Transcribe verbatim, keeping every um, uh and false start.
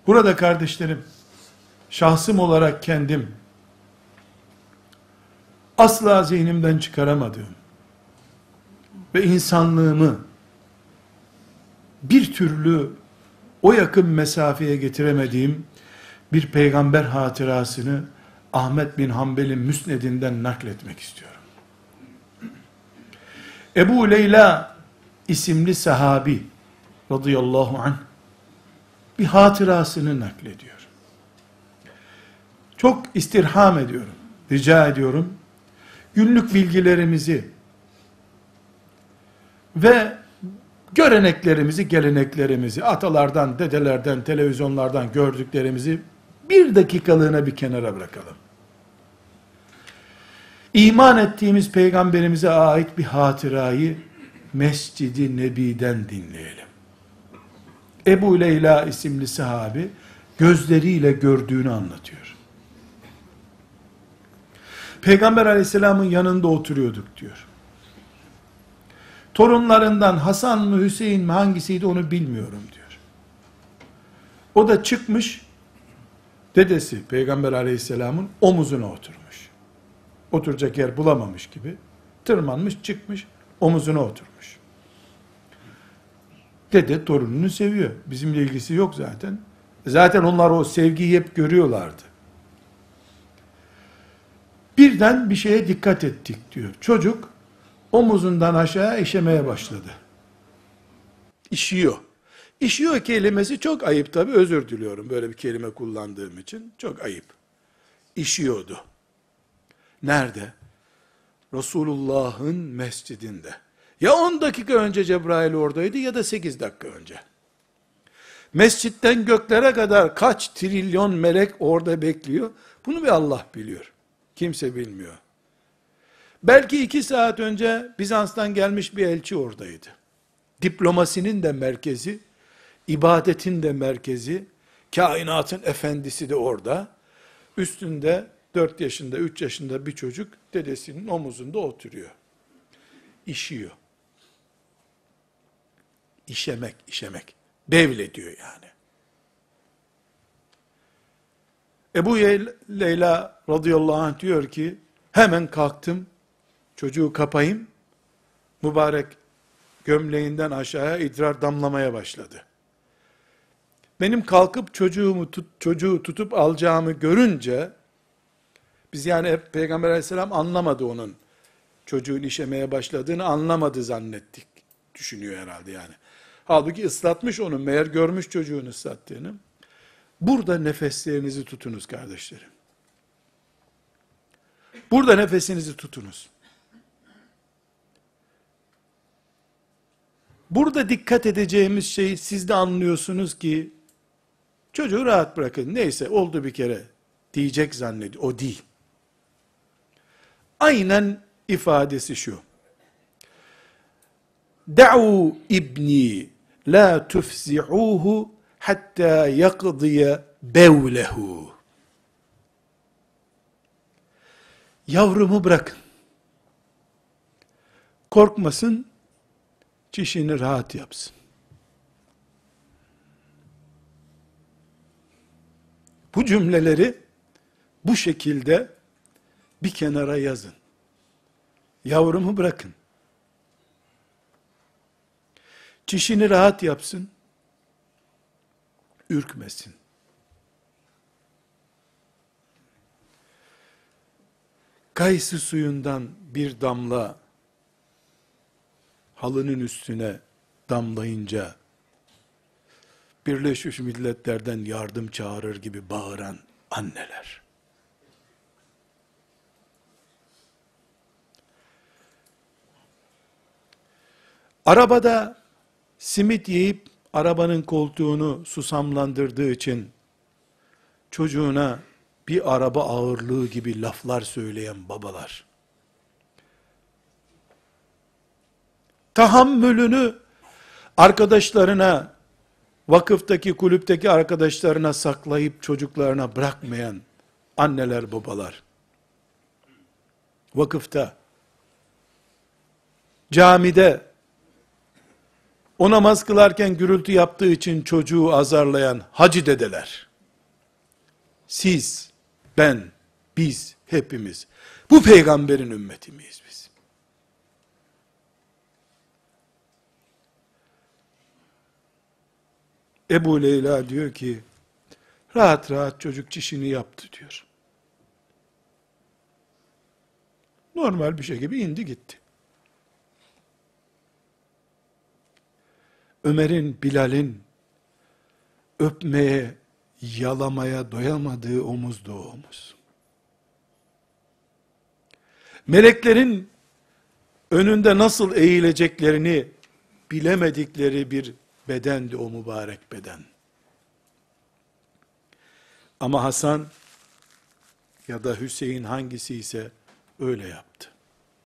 Burada kardeşlerim, şahsım olarak kendim, asla zihnimden çıkaramadığım ve insanlığımı bir türlü o yakın mesafeye getiremediğim bir peygamber hatırasını Ahmet bin Hanbel'in müsnedinden nakletmek istiyorum. Ebu Leyla isimli sahabi radıyallahu anh bir hatırasını naklediyor. Çok istirham ediyorum, rica ediyorum. Günlük bilgilerimizi ve göreneklerimizi, geleneklerimizi, atalardan, dedelerden, televizyonlardan gördüklerimizi bir dakikalığına bir kenara bırakalım. İman ettiğimiz peygamberimize ait bir hatırayı Mescid-i Nebi'den dinleyelim. Ebu Leyla isimli sahabi gözleriyle gördüğünü anlatıyor. Peygamber aleyhisselamın yanında oturuyorduk diyor. Torunlarından Hasan mı Hüseyin mi hangisiydi onu bilmiyorum diyor. O da çıkmış, dedesi Peygamber aleyhisselamın omuzuna oturmuş. Oturacak yer bulamamış gibi, tırmanmış çıkmış, omuzuna oturmuş. Dede torununu seviyor. Bizimle ilgisi yok zaten. Zaten onlar o sevgiyi hep görüyorlardı. Birden bir şeye dikkat ettik diyor. Çocuk omuzundan aşağı işemeye başladı. İşiyor. İşiyor kelimesi çok ayıp tabi, özür diliyorum böyle bir kelime kullandığım için. Çok ayıp. İşiyordu. Nerede? Resulullah'ın mescidinde. Ya on dakika önce Cebrail oradaydı ya da sekiz dakika önce. Mescitten göklere kadar kaç trilyon melek orada bekliyor. Bunu bir Allah biliyor. Kimse bilmiyor. Belki iki saat önce Bizans'tan gelmiş bir elçi oradaydı. Diplomasinin de merkezi, ibadetin de merkezi, kainatın efendisi de orada. Üstünde dört yaşında, üç yaşında bir çocuk dedesinin omuzunda oturuyor. İşiyor. İşemek, işemek. Bevlediyor yani. Ebu Leyla radıyallahu anh diyor ki, hemen kalktım, çocuğu kapayım, mübarek gömleğinden aşağıya idrar damlamaya başladı. Benim kalkıp çocuğumu tut, çocuğu tutup alacağımı görünce, biz yani hep Peygamber aleyhisselam anlamadı onun çocuğun işemeye başladığını, anlamadı zannettik, düşünüyor herhalde yani. Halbuki ıslatmış onu, meğer görmüş çocuğun ıslattığını. Burada nefeslerinizi tutunuz kardeşlerim. Burada nefesinizi tutunuz. Burada dikkat edeceğimiz şey, siz de anlıyorsunuz ki, çocuğu rahat bırakın, neyse oldu bir kere diyecek zannediyor. O değil. Aynen ifadesi şu. Da'u ibni la tufzi'uhu hatta yaqdiye bevlehu. Yavrumu bırakın. Korkmasın, çişini rahat yapsın. Bu cümleleri bu şekilde bir kenara yazın. Yavrumu bırakın. Çişini rahat yapsın. Ürkmesin. Kayısı suyundan bir damla halının üstüne damlayınca Birleşmiş Milletler'den yardım çağırır gibi bağıran anneler. Arabada simit yiyip arabanın koltuğunu susamlandırdığı için çocuğuna bir araba ağırlığı gibi laflar söyleyen babalar, tahammülünü arkadaşlarına, vakıftaki, kulüpteki arkadaşlarına saklayıp çocuklarına bırakmayan anneler, babalar, vakıfta, camide, O namaz kılarken gürültü yaptığı için çocuğu azarlayan hacı dedeler, siz, ben, biz, hepimiz bu peygamberin ümmeti miyiz biz? Ebu Leyla diyor ki, rahat rahat çocuk çişini yaptı diyor. Normal bir şey gibi indi gitti. Ömer'in, Bilal'in öpmeye, yalamaya doyamadığı omuzdu o omuz. Meleklerin önünde nasıl eğileceklerini bilemedikleri bir bedendi o mübarek beden. Ama Hasan ya da Hüseyin hangisi ise öyle yaptı.